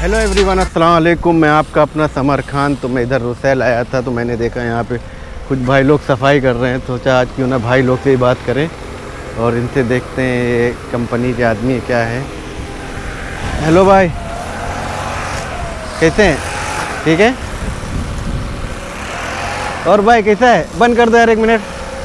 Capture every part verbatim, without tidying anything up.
Hello everyone, अस्सलाम वालेकुम। मैं आपका अपना समर खान। तो मैं इधर रुसैल आया था तो मैंने देखा यहाँ पे कुछ भाई लोग सफाई कर रहे हैं, तो सोचा आज क्यों ना भाई लोग से ही बात करें और इनसे देखते हैं ये कंपनी के आदमी क्या है। हेलो भाई, कैसे हैं? ठीक है। और भाई कैसा है? बंद कर दो यार एक मिनट।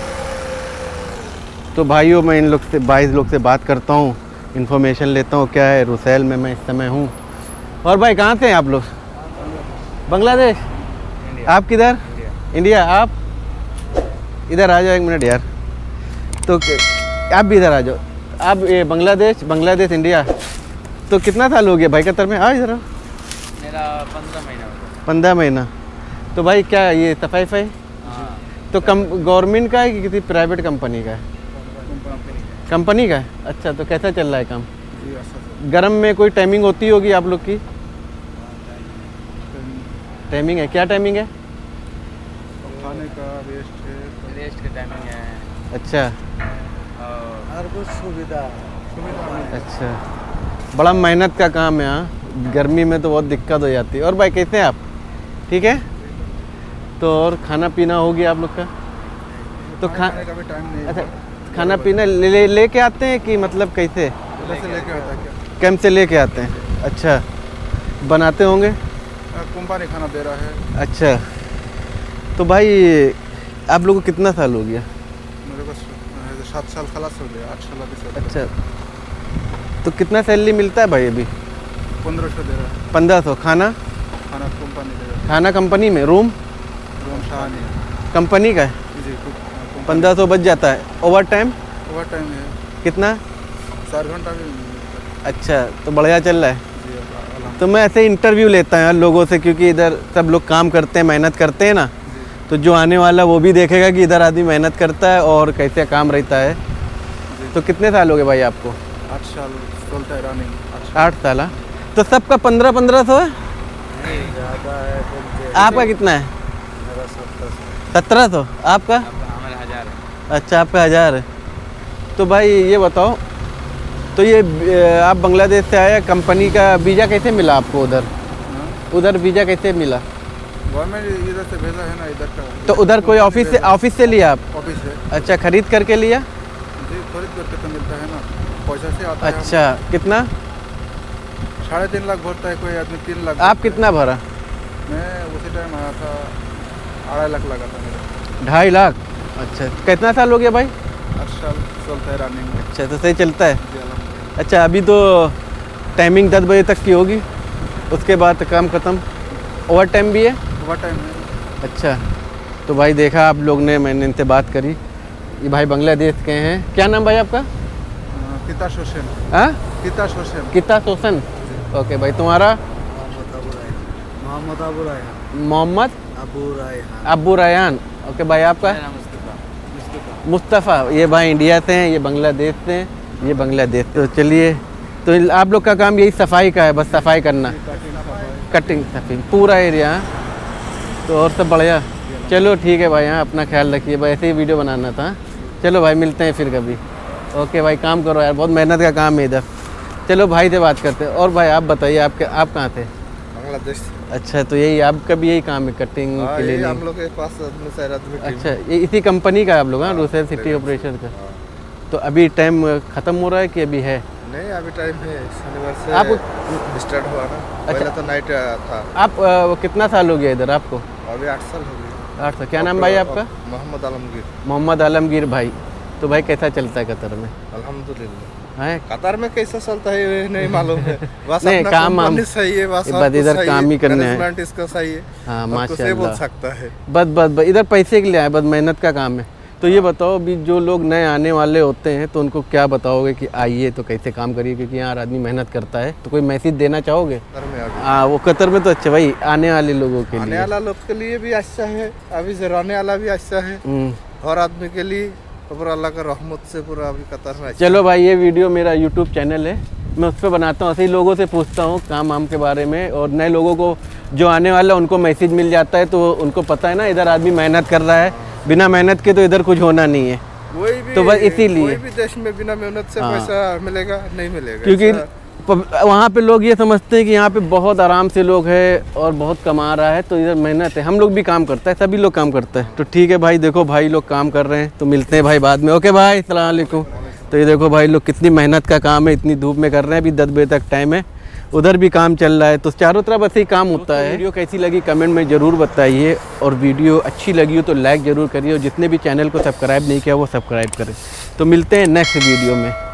तो भाइयों मैं इन लोग से बाईस लोग से बात करता हूँ, इन्फॉर्मेशन लेता हूँ क्या है। रुसैल में मैं इस समय हूँ। और भाई कहाँ से हैं आप लोग? बांग्लादेश? आप किधर? India, India. आप इधर आ जाओ एक मिनट यार। तो आप भी इधर आ जाओ। आप ये बांग्लादेश बांग्लादेश इंडिया। तो कितना साल हो गया भाई कतर में? आ इधर। मेरा पंद्रह महीना हो गया। पंद्रह महीना। तो भाई क्या ये सफाई फई? हाँ। तो कम गवर्नमेंट का है कि किसी प्राइवेट कंपनी का है? कंपनी का है। अच्छा, तो कैसा चल रहा है काम? गरम में कोई टाइमिंग होती होगी आप लोग की? टाइमिंग है? क्या टाइमिंग है? खाने का रेस्ट है, रेस्ट का टाइमिंग है। अच्छा, हर कुछ सुविधा सुविधा अच्छा। बड़ा मेहनत का काम है। हाँ, गर्मी में तो बहुत दिक्कत हो जाती है। और भाई कैसे हैं आप? ठीक है। तो और खाना पीना हो गया आप लोग का? तो खा का भी टाइम नहीं। अच्छा, खाना पीना ले ले के आते हैं कि मतलब कैसे? से लेके आता है क्या? कैंप से लेके आते हैं। अच्छा, बनाते होंगे? कंपनी खाना दे रहा है। अच्छा, तो भाई आप लोगों को कितना साल हो गया? मेरे को सात साल खलास हो गया, आठ साल अभी से। अच्छा, तो कितना सैलरी मिलता है भाई अभी? पंद्रह सौ दे रहा है। पंद्रह सौ। खाना? खाना कंपनी दे रहा है। खाना कंपनी में? रूम रूम शाह कंपनी का है? जी। पंद्रह सौ बच जाता है। Over time? ओवर टाइम है कितना? चार घंटा भी। अच्छा, तो बढ़िया चल रहा है। जी, अल्हम्दुलिल्लाह। तो मैं ऐसे इंटरव्यू लेता हूँ यार लोगों से, क्योंकि इधर सब लोग काम करते हैं, मेहनत करते हैं ना। तो जो आने वाला वो भी देखेगा कि इधर आदमी मेहनत करता है और कैसे काम रहता है। तो कितने साल हो गए भाई आपको? आठ साल चलता है रनिंग। आठ साल। तो सबका पंद्रह पंद्रह सौ है? ज़्यादा है। आपका कितना है? मेरा सत्तर सत्रह सौ। आपका? हमारा हजार है। अच्छा, आपका हज़ार है। तो भाई ये बताओ, तो ये आप बांग्लादेश से आए, कंपनी का वीज़ा कैसे मिला आपको उधर? उधर वीज़ा कैसे मिला? गवर्नमेंट इधर से भेजा है ना, इधर का। तो उधर कोई ऑफिस से ऑफिस से लिया आप? ऑफिस है अच्छा, खरीद करके लिया? जी, खरीद करके तो मिलता है ना, पैसा से आता है। अच्छा, कितना? साढ़े तीन लाख भरता है कोई आदमी, तीन लाख। आप कितना भरा? मैं उसी टाइम आया था, अढ़ाई लाख लगा था मेरा। ढाई लाख। अच्छा, कितना साल हो गया भाई? आठ साल चलता है रनिंग में। अच्छा, तो सही चलता है। जी, अल्हम्दुलिल्लाह। अच्छा, अभी तो टाइमिंग दस बजे तक की होगी, उसके बाद काम ख़त्म। ओवर टाइम भी है? ओवर टाइम है। अच्छा, तो भाई देखा आप लोग ने, मैंने इनसे बात करी। ये भाई बांग्लादेश के हैं। क्या नाम भाई आपका? किताश हुसैन। हाँ, किताश हुसैन। किताश हुसैन। ओके भाई, तुम्हारा? मोहम्मद अबू रायहान। मोहम्मद अबू रायहान। अबू रायहान। ओके भाई, आपका? मेरा नाम मुस्तफा। मुस्तफ़ा। ये भाई इंडिया से हैं, ये बांग्लादेश से हैं, ये बांग्लादेश। तो चलिए, तो आप लोग का काम यही सफाई का है, बस सफाई करना, कटिंग सफाई पूरा एरिया। तो और सब बढ़िया। चलो ठीक है भाई, हाँ अपना ख्याल रखिए भाई, ऐसे ही वीडियो बनाना था। चलो भाई, मिलते हैं फिर कभी। ओके भाई, काम करो यार, बहुत मेहनत का काम है इधर। चलो भाई से बात करते हैं। और भाई आप बताइए, आपके आप कहाँ थे? बांग्लादेश। अच्छा, तो यही आपका भी यही काम है, कटिंग के लिए? हम लोग के पास आदमी। अच्छा, ये इसी कंपनी का है आप लोग? हाँ, रुसैल सिटी ऑपरेशन का। तो अभी टाइम ख़त्म हो रहा है कि अभी है? नहीं, अभी टाइम है, शनिवार से आप स्टार्ट हुआ ना। अच्छा, पहले तो नाइट था। आप आ, कितना साल हो गया इधर आपको? अभी आठ साल हो गए। आठ साल। क्या नाम भाई आपका? मोहम्मद आलमगीर। मोहम्मद आलमगीर भाई। तो भाई कैसा चलता है कतर में? अल्हम्दुलिल्लाह। है कतार में कैसा चलता है ये नहीं मालूम है। बस नहीं, अपना काम कंपनी हम- सही है, बस बस इधर काम ही करने हैं। मैनेजमेंट इसका सही है। हाँ, और कुछ नहीं बोल माशाल्लाह। सकता है। बस बस बस इधर पैसे के लिए आए, बस मेहनत का काम है। तो ये बताओ, अभी जो लोग नए आने वाले होते हैं तो उनको क्या बताओगे कि आइए तो कैसे काम करिए, क्योंकि यहाँ आदमी मेहनत करता है। तो कोई मैसेज देना चाहोगे? कतार में अभी हाँ, वो कतर में तो अच्छा भाई, आने वाले लोगों के आने लिए। वाला लोग के लिए भी अच्छा है, अभी से रहने वाला भी अच्छा है, हम्म। हर आदमी के लिए। तो पूरा अल्लाह का रहमत से पूरा अभी कतार में अच्छा चलो भाई, ये वीडियो मेरा यूट्यूब चैनल है, मैं उस पर बनाता हूँ, ऐसे ही लोगों से पूछता हूँ काम वाम के बारे में। और नए लोगों को जो आने वाला उनको मैसेज मिल जाता है, तो उनको पता है ना इधर आदमी मेहनत कर रहा है, बिना मेहनत के तो इधर कुछ होना नहीं है। कोई भी तो बस इसीलिए कोई भी देश में बिना मेहनत से हाँ। पैसा मिलेगा नहीं मिलेगा, क्योंकि ऐसा वहाँ पे लोग ये समझते हैं कि यहाँ पे बहुत आराम से लोग हैं और बहुत कमा रहा है, तो इधर मेहनत है। हम लोग भी काम करते हैं, सभी लोग काम करते हैं। तो ठीक है भाई, देखो भाई लोग काम कर रहे हैं, तो मिलते हैं भाई बाद में। ओके भाई, अस्सलाम वालेकुम। तो ये देखो भाई लोग कितनी मेहनत का काम है, इतनी धूप में कर रहे हैं। अभी दस बजे तक टाइम है, उधर भी काम चल रहा है, तो चारों तरफ ऐसे ही काम होता है। वीडियो कैसी लगी कमेंट में ज़रूर बताइए, और वीडियो अच्छी लगी हो तो लाइक ज़रूर करिए, और जितने भी चैनल को सब्सक्राइब नहीं किया वो सब्सक्राइब करें। तो मिलते हैं नेक्स्ट वीडियो में।